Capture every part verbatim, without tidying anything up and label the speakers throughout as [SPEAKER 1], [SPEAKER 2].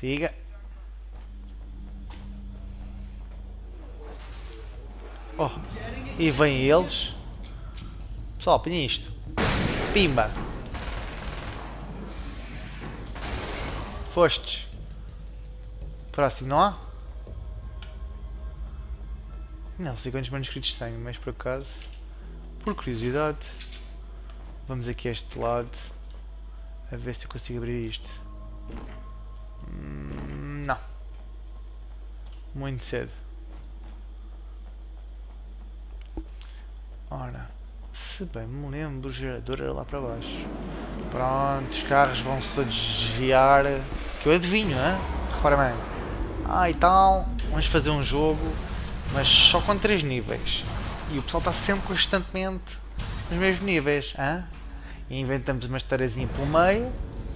[SPEAKER 1] Liga. Oh, e vêm eles. Pessoal, apanha isto. Pimba. Fostes. Próximo, não há? Não sei quantos manuscritos tenho, mas por acaso, por curiosidade, vamos aqui a este lado a ver se eu consigo abrir isto. Hum, não. Muito cedo. Ora, se bem me lembro, o gerador era lá para baixo. Pronto, os carros vão-se desviar. Que eu adivinho, hein? Repara bem. Ah, e tal, vamos fazer um jogo, mas só com três níveis. E o pessoal está sempre constantemente nos mesmos níveis, hein? E inventamos uma historiazinha pelo meio.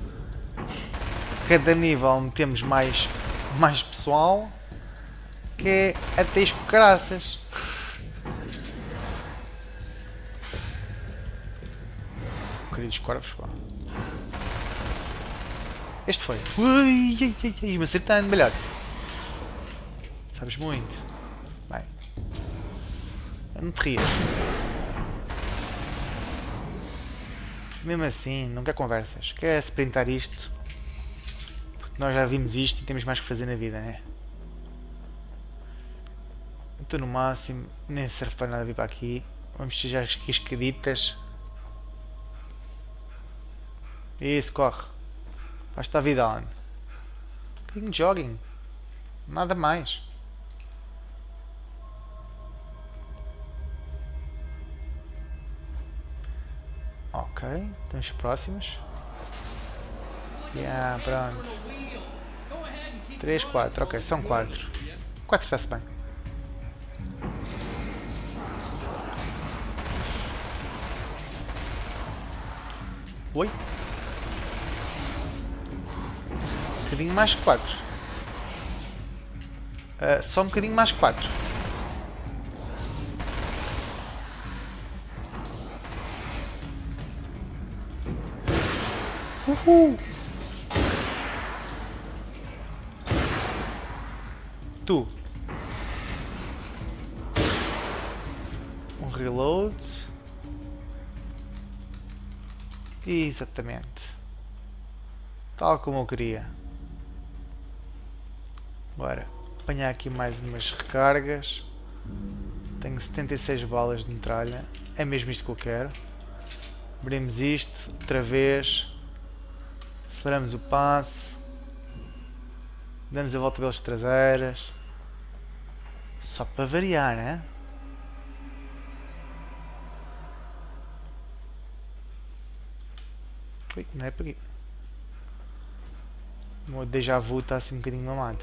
[SPEAKER 1] Cada nível metemos mais, mais pessoal, que é até isco caraças. Queridos corvos, pá. Este foi. Ui, ai, ai, ai, me acertando, melhor. Sabes muito. Bem. Não te rias. Mesmo assim, não quer conversas. Quer sprintar isto. Porque nós já vimos isto e temos mais que fazer na vida, né? Estou no máximo. Nem serve para nada vir para aqui. Vamos tirar as escaditas. Isso, corre. Basta a vida on. Um bocadinho de jogging. Nada mais. Ok, estamos próximos. Yeah, pronto. três, quatro, ok, são quatro. quatro está-se bem. Oi? Um bocadinho mais que quatro. Uh, só um bocadinho mais que quatro. Uhul! Tu. Um reload. Exatamente. Tal como eu queria. Agora, apanhar aqui mais umas recargas. Tenho setenta e seis balas de metralha. É mesmo isto que eu quero. Abrimos isto, outra vez. Aceleramos o passe. Damos a volta pelas traseiras. Só para variar, né? Ui, não é por aqui. O meu déjà vu está assim um bocadinho mamado.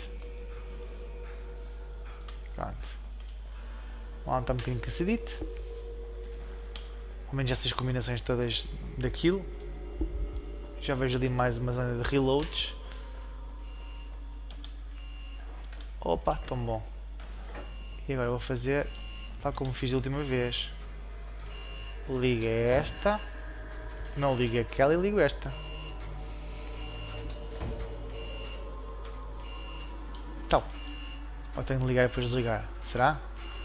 [SPEAKER 1] Pronto. O Alan está um bocadinho cansadito. Ao menos essas combinações todas daquilo. Já vejo ali mais uma zona de reloads. Opa, tão bom. E agora vou fazer tal como fiz da última vez. Liga esta. Não liga aquela e ligo esta. Então. Ou tenho de ligar e depois desligar? Será?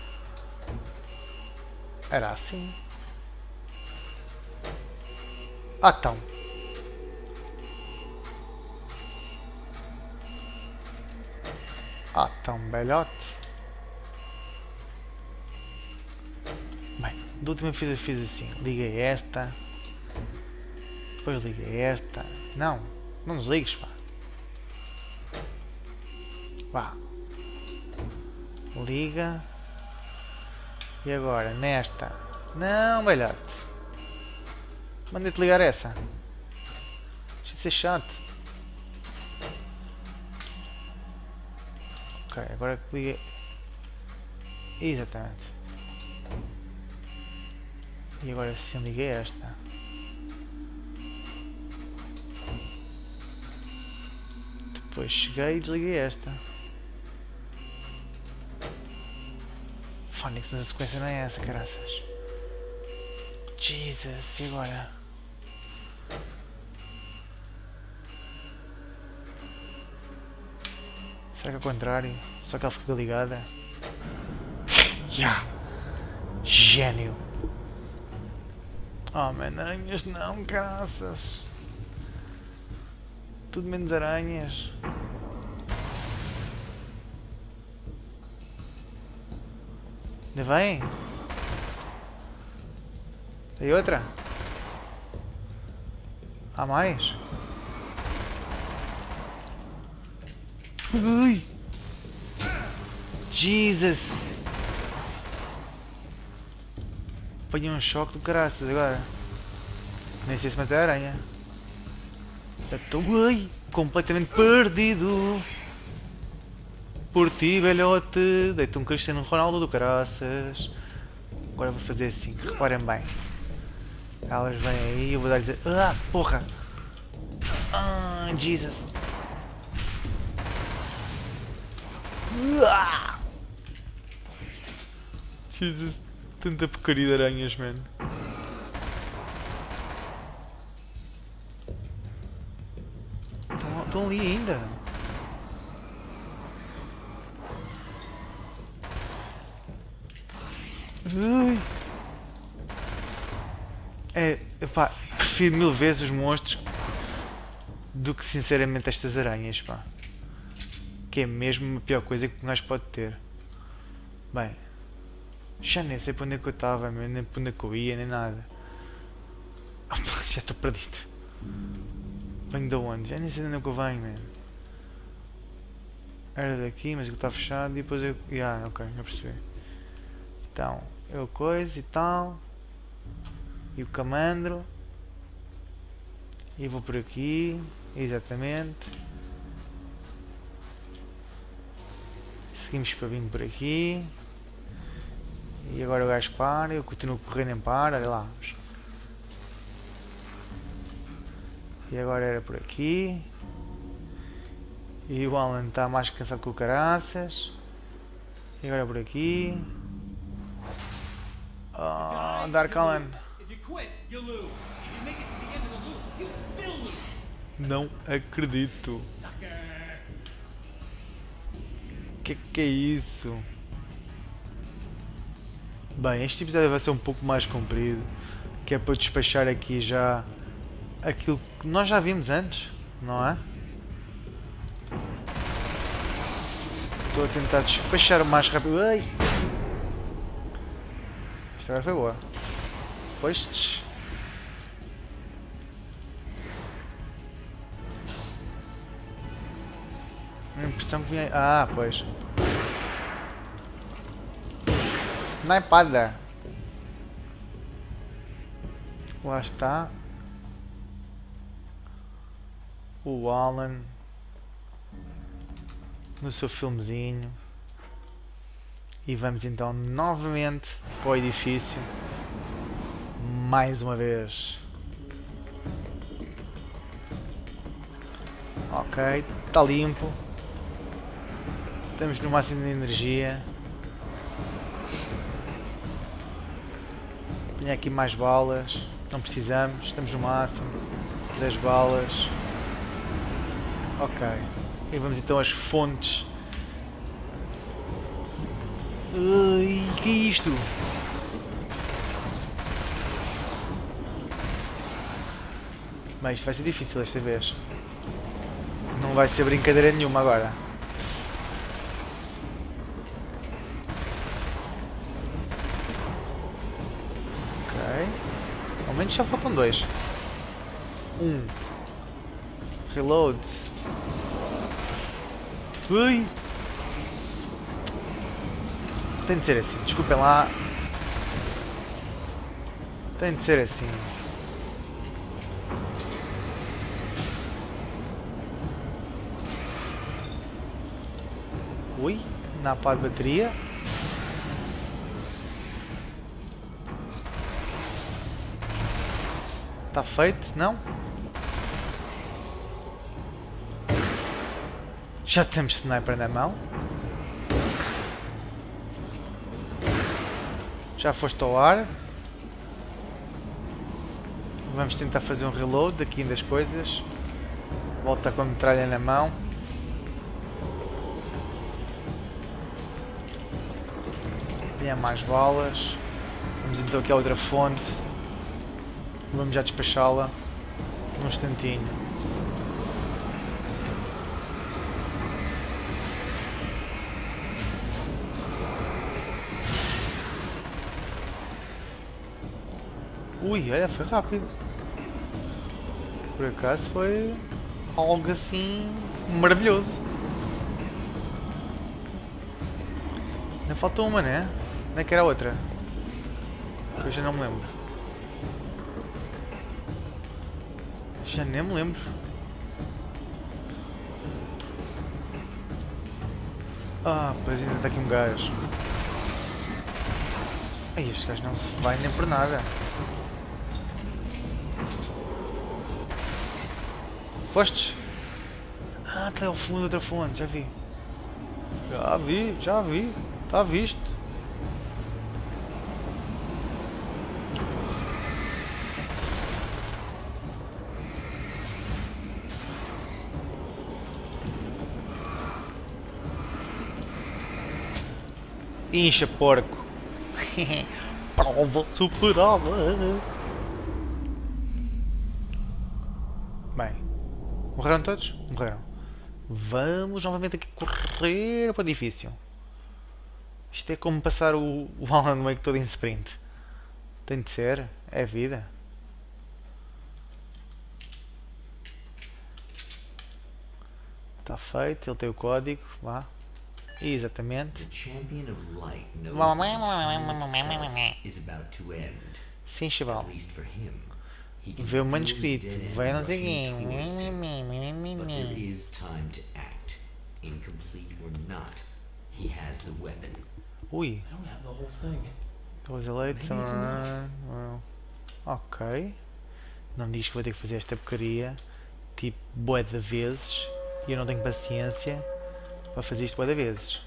[SPEAKER 1] Era assim. Ah, então. Ah, tão belhote. Bem, da última vez eu fiz assim. Liguei esta. Depois liguei esta. Não, não desligues, pá. Vá. Liga. E agora, nesta. Não, velhote. Mandei-te ligar essa. Deixa de ser chato. Ok, agora que liguei. Exatamente. E agora sim liguei esta. Depois cheguei e desliguei esta. Fónix, mas a sequência não é essa, caraças. Jesus, e agora? Será que é o contrário? Só que ela fica ligada? Yeah. Gênio! Oh, man, aranhas não, caraças! Tudo menos aranhas. Ainda vem? Tem outra? Há mais? Ui! Jesus! Apanhei um choque do caraças agora. Nem sei se matar a aranha. Já estou completamente perdido. Por ti, velhote. Deito um Cristiano Ronaldo do caraças. Agora vou fazer assim. Reparem bem. Elas vêm aí e eu vou dar-lhes a... Ah, porra! Ah, Jesus! Ah! Jesus! Tanta porcaria de aranhas, man. Estão, estão ali ainda. Ui. É, pá, prefiro mil vezes os monstros do que sinceramente estas aranhas, pá. Que é mesmo a pior coisa que um gajo pode ter. Bem, já nem sei para onde é que eu estava, nem para onde é que eu ia, nem nada. Oh, pá, já estou perdido. Venho de onde? Já nem sei de onde é que eu venho, man. Era daqui, mas aquilo está fechado e depois eu... Ah, ok, já percebi. Então, eu coisa e tal. E o camandro. E vou por aqui. Exatamente. Seguimos para vir por aqui. E agora o gajo para. Eu continuo correndo em para. Olha lá. E agora era por aqui. E o Alan está mais cansado que o caraças. E agora por aqui. Oh, Dark Alan. Não acredito. Que que é isso? Bem, este episódio vai ser um pouco mais comprido, que é para eu despachar aqui já aquilo que nós já vimos antes, não é? Estou a tentar despachar o mais rápido. Ai! Esta agora foi boa. Pois. A impressão que vinha. Ah, pois. Snipada. Lá está. O Alan. No seu filmezinho. E vamos então novamente para o edifício. Mais uma vez. Ok, está limpo. Estamos no máximo de energia. Tenho aqui mais balas. Não precisamos, estamos no máximo. dez balas. Ok. E vamos então às fontes. Ai, que é isto? Bem, isto vai ser difícil desta vez. Não vai ser brincadeira nenhuma agora. Ok. Ao menos já faltam dois. Um. Reload. Ui. Tem de ser assim, desculpem lá. Tem de ser assim. Ui, na pá de bateria. Está feito, não? Já temos sniper na mão. Já foste ao ar. Vamos tentar fazer um reload aqui das coisas. Volta com a metralha na mão. Ganhar mais balas. Vamos então aqui a outra fonte. Vamos já despachá-la num instantinho. Ui, olha, foi rápido. Por acaso foi algo assim maravilhoso. Ainda faltou uma, né? Onde é que era a outra? Que eu já não me lembro. Já nem me lembro. Ah, pois ainda está aqui um gajo. Ai, este gajo não se vai nem por nada. Postes? Ah, está ao fundo outra fonte, já vi. Já vi, já vi. Está visto. Incha, porco. Prova superada. Bem, morreram todos? Morreram. Vamos novamente aqui correr para o edifício. Isto é como passar o, o Alan Wake todo em sprint. Tem de ser, é vida. Está feito, ele tem o código, vá. Exatamente. Sim, chaval. Vê o manuscrito. Vai não sei quem. Ui. Those late. Ok. Não me diz que vou ter que fazer esta porcaria tipo bué de vezes e eu não tenho paciência para fazer isto bué de vezes.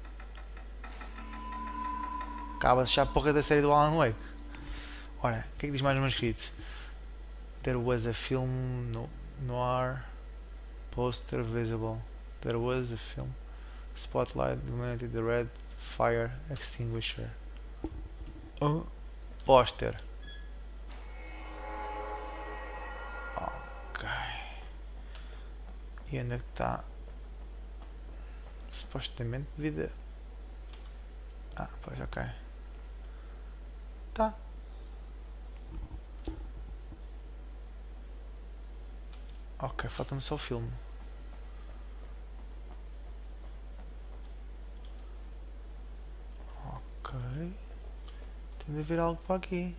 [SPEAKER 1] Acaba-se já a porra da série do Alan Wake. Ora, o que é que diz mais no manuscrito? There was a film no, noir poster visible. There was a film spotlight illuminated the red fire extinguisher. Oh. Póster. Ok. E onde é que está? Supostamente vida. Ah, pois, ok. Tá. Ok, falta-me só o filme. Ok. Tem de haver algo para aqui.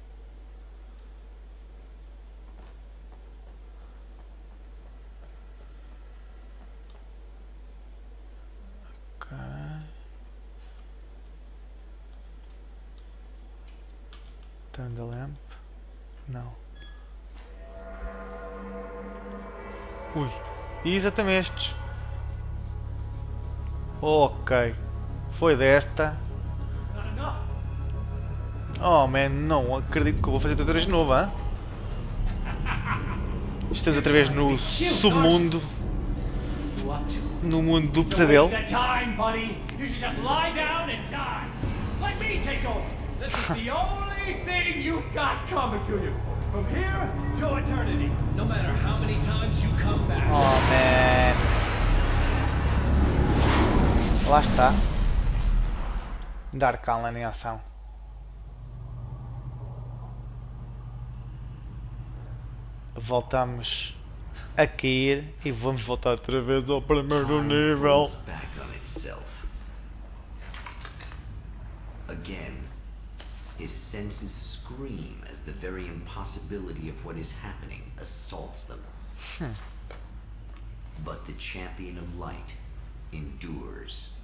[SPEAKER 1] Ok. Turn the lamp. Não. Ui, exatamente. Ok, foi desta. Oh man, não acredito que eu vou fazer tudo de novo, hein? Estamos outra vez no submundo. No mundo do pesadelo.
[SPEAKER 2] From here to eternity, no matter how many times you come back.
[SPEAKER 1] Oh man. Lá está. Dark Alan em ação. Voltamos a cair e vamos voltar outra vez ao primeiro nível.
[SPEAKER 3] Again, his senses scream as the very impossibility of what is happening assaults them.
[SPEAKER 1] Hmm.
[SPEAKER 3] But the champion of light endures.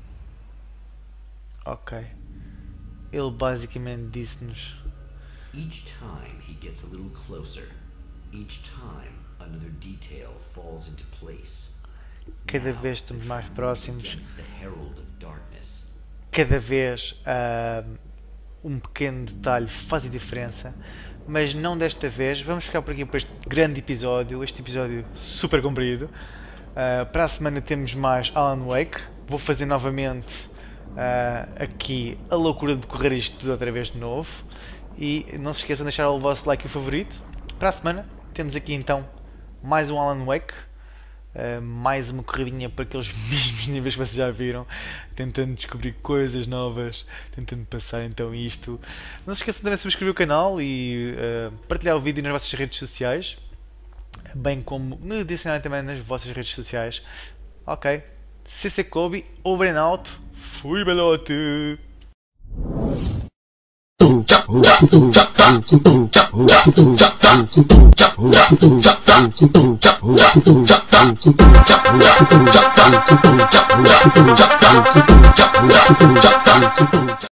[SPEAKER 1] Ok. Ele basicamente disse-nos.
[SPEAKER 3] Each time he gets a little closer, each time another detail falls into place.
[SPEAKER 1] Cada vez estamos mais próximos.
[SPEAKER 3] The herald of darkness.
[SPEAKER 1] Cada vez uh, um pequeno detalhe faz a diferença, mas não desta vez. Vamos ficar por aqui por este grande episódio, este episódio super comprido. Uh, para a semana temos mais Alan Wake. Vou fazer novamente uh, aqui a loucura de correr isto tudo outra vez de novo. E não se esqueçam de deixar o vosso like e o favorito. Para a semana temos aqui então mais um Alan Wake. Uh, mais uma corridinha para aqueles mesmos níveis que vocês já viram, tentando descobrir coisas novas, tentando passar então isto. Não se esqueçam também de subscrever o canal e uh, partilhar o vídeo nas vossas redes sociais, bem como me adicionarem também nas vossas redes sociais. Ok, C C Kobe, over and out, fui belote!